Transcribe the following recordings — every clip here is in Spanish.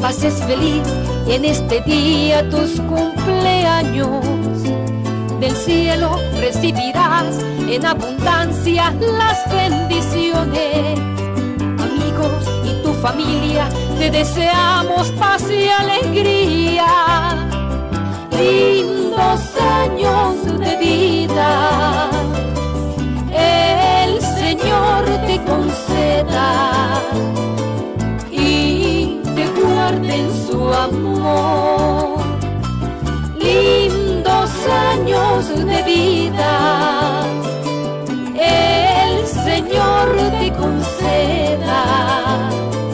pases feliz en este día tus cumpleaños. Del cielo recibirás en abundancia las bendiciones. Amigos y tu familia, te deseamos paz y alegría. Lindos años de vida el Señor te conceda y te guarde en su amor. Lindos años de vida el Señor te conceda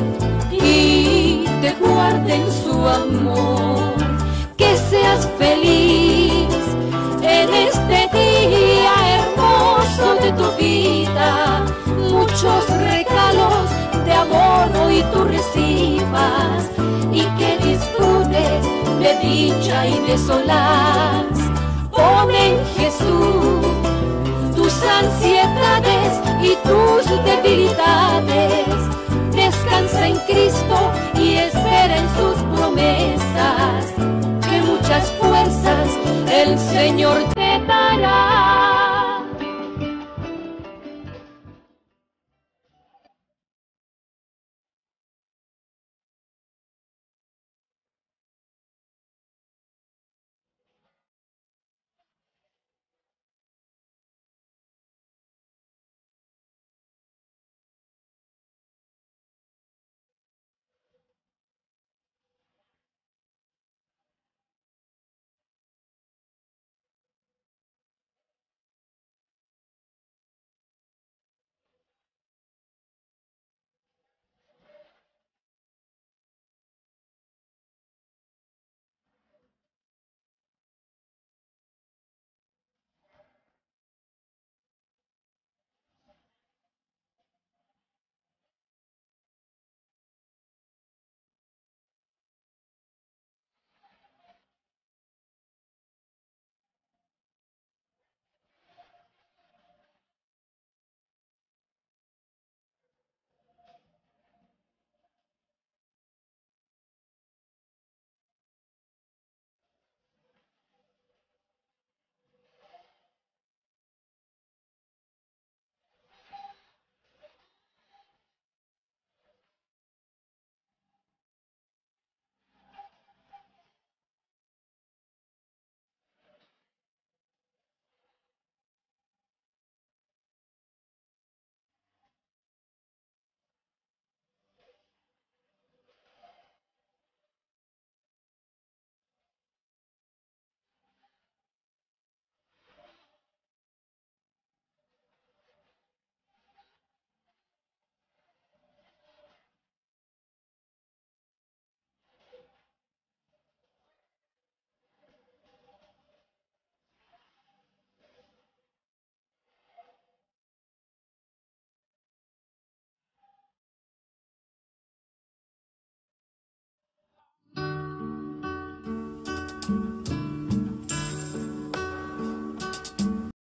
y te guarde en su amor. Que seas feliz en este día hermoso de tu vida. Muchos regalos de amor hoy tú recibas y que disfrutes de dicha y de solaz. Pon en Jesús tus ansiedades y tus debilidades. Descansa en Cristo y espera en sus promesas. Que muchas fuerzas el Señor te